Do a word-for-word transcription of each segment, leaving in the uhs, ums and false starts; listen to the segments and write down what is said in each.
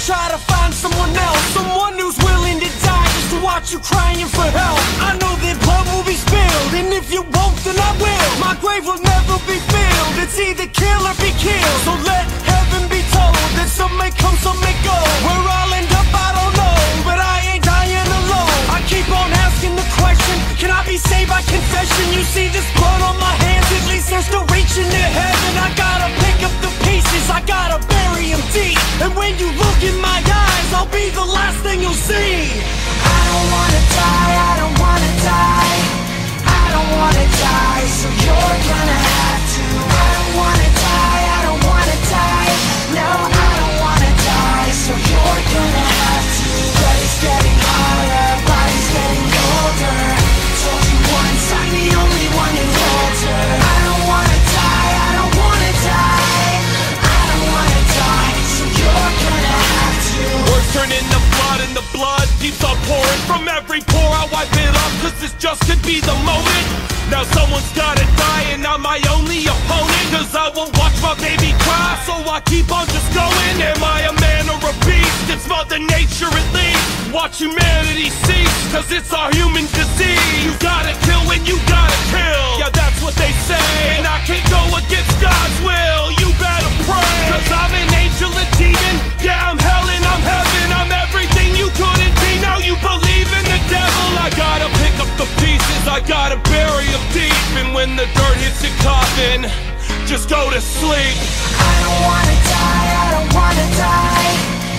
try to find someone else, someone who's willing to die just to watch you crying for help. I know that blood will be spilled, and if you won't, then I will. My grave will never be filled, it's either kill or be killed. So let heaven be told that some may come, some may go. Where I'll end up, I don't know, but I ain't dying alone. I keep on asking the question, can I be saved by confession? You see this blood on my hands, at least they're still reaching to heaven. I gotta pick up the pieces, I gotta bury them deep. And when you look in my eyes, I'll be the last thing you'll see. I don't wanna die, I don't wanna die, I don't wanna die, so you're gonna have to. I don't wanna die, I don't wanna die, no, I don't wanna die, so you're gonna have to. But it's getting harder, body's getting older. Told you once, I'm the only one who holds her. I don't wanna die, I don't wanna die, I don't wanna die, so you're gonna have to. Words turn into blood and the blood keeps on pouring from every pore. I wipe it off cause this just could be the moment. Now someone's gotta die and I'm my only opponent, cause I won't watch my baby cry, so I keep on just going. Am I a man or a beast? It's Mother Nature at least. Watch humanity cease, cause it's our human disease. You gotta kill when you gotta kill, yeah that's what they say. And I can't go against God's will, you better pray. Cause I'm an angel, a demon, yeah I'm hell and I'm heaven. I'm everything you couldn't be, now you believe in the devil. I gotta pick up the pieces, I gotta bury them deep. And when the dirt hits your coffin, just go to sleep. I don't wanna die, I don't wanna die,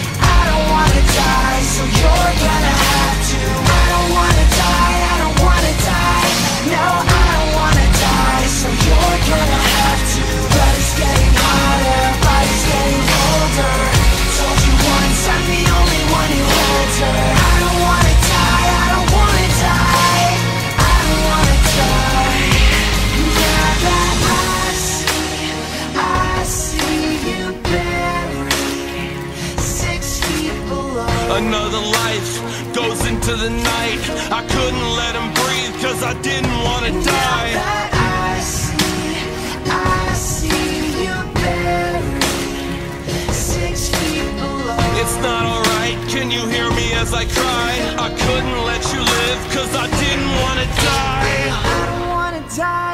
I don't wanna die, so you're gonna have to. I don't wanna die, I don't wanna die, no, I don't wanna die, so you're gonna have to. But it's getting harder, body's getting older. Told you once, I'm the only one who holds her. I don't wanna die, I don't wanna die, I don't wanna die. Now that I see, I see you buried six feet below. Another life goes into the night. I couldn't let him breathe cause I didn't wanna die. Now that I see, I see you buried six feet below. It's not alright, can you hear me as I cry? I couldn't let you live cause I didn't wanna die. I don't wanna die.